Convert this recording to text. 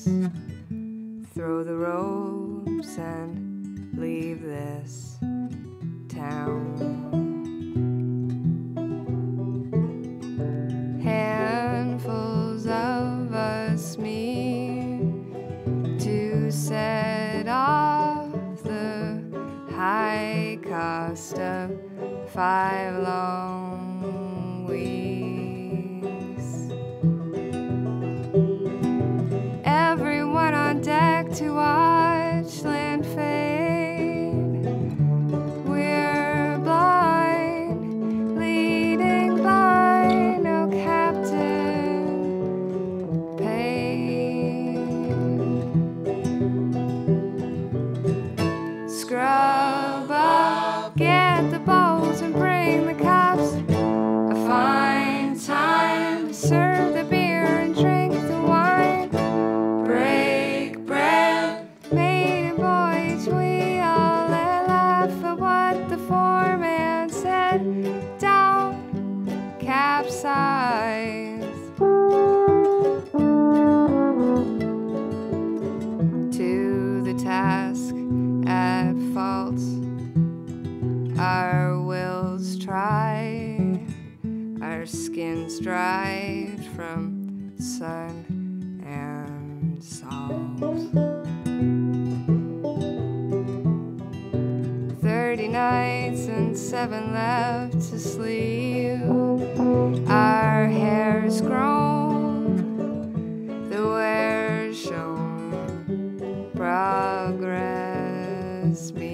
throw the ropes and leave this town. Handfuls of us meet to set off the high cost of 5 long weeks. Everyone on deck to watch land fade. We're blind, leading blind, no captain paid. Scrub up, get the boats and bring the cups. A fine time to serve the beer and drink the wine. Break bread, maiden voyage, we all laugh at what the foreman said. Don't capsize. To the task at fault, our wills try, our skins dried from sun and salt. 30 nights and 7 left to sleep. Our hair's grown, the wear's shown, progress